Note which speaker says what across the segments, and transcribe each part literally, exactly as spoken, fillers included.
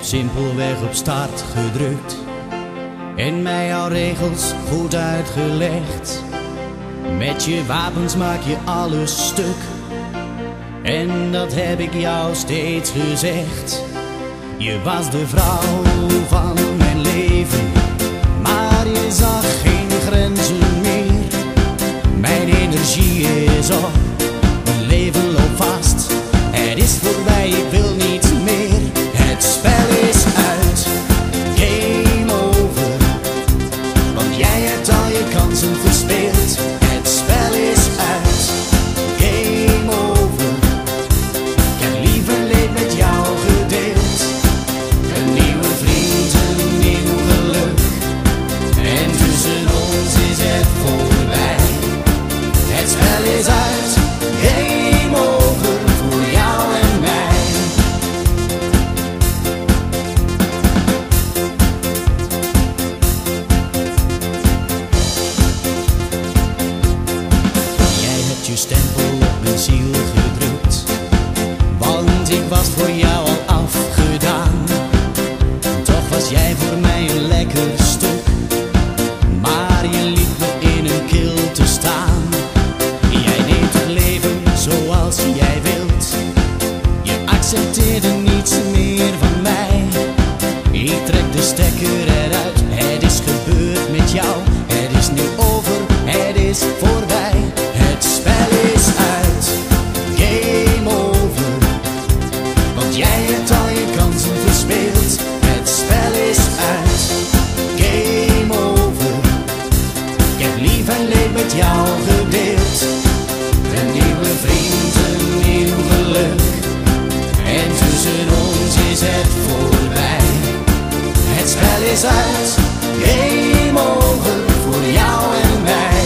Speaker 1: hebt simpelweg op start gedrukt en mij jouw regels goed uitgelegd. Met je wapens maak je alles stuk, en dat heb ik jou steeds gezegd. Je was de vrouw van mijn leven, maar je zag geen grenzen meer. Mijn energie is op, mijn leven loopt vast. Het is voorbij, ik wil niet meer. Het spel is uit, game over, want jij hebt al je kansen verspeeld. Het spel is uit, game over. Ik heb lief en leed met jou gedeeld. Een nieuwe vriend, een nieuw geluk, en tussen ons is het voorbij. Het spel is uit, game over voor jou en mij. Jij hebt je stempel op mijn ziel gedrukt, want ik was voor jou al afgedaan. Toch was jij voor mij een lekker stuk, maar je liet me in een kilte staan. Jij neemt het leven zoals jij wilt, je accepteerde niets meer van mij. Ik trek de stekker eruit, het is gebeurd met jou. Het is nu over, het is voorbij. Het spel is uit, game over, want jij hebt al je kansen verspeeld. Het spel is uit, game over. Ik heb lief en leed met jou gedeeld. Een nieuwe vriend, een nieuw geluk, en tussen ons is het voorbij. Het spel is uit, game over voor jou en mij.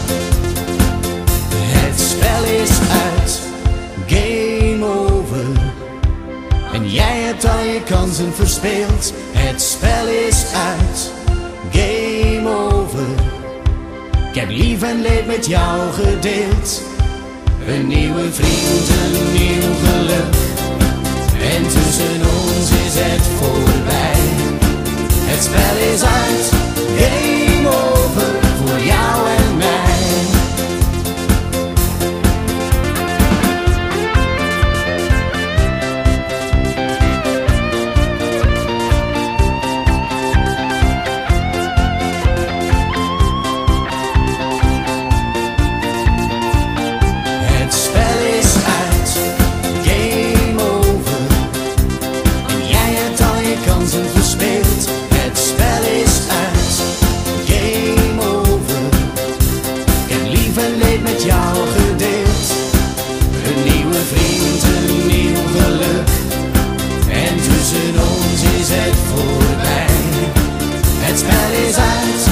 Speaker 1: Het spel is uit, game over, en jij hebt al je kansen verspeeld. Het spel is uit, game over. Ik heb lief en leed met jou gedeeld. Een nieuwe vriend, een nieuw geluk, en tussen ons is het voorbij. Het spel is uit, game over voor jou en mij. Het spel is uit, game over, en jij hebt al je kansen verspeeld. Het spel is uit, game over. Ik heb lief en leed met jou gedeeld. Een nieuwe vriend, een nieuw geluk, en tussen ons is het voorbij. Het spel is uit.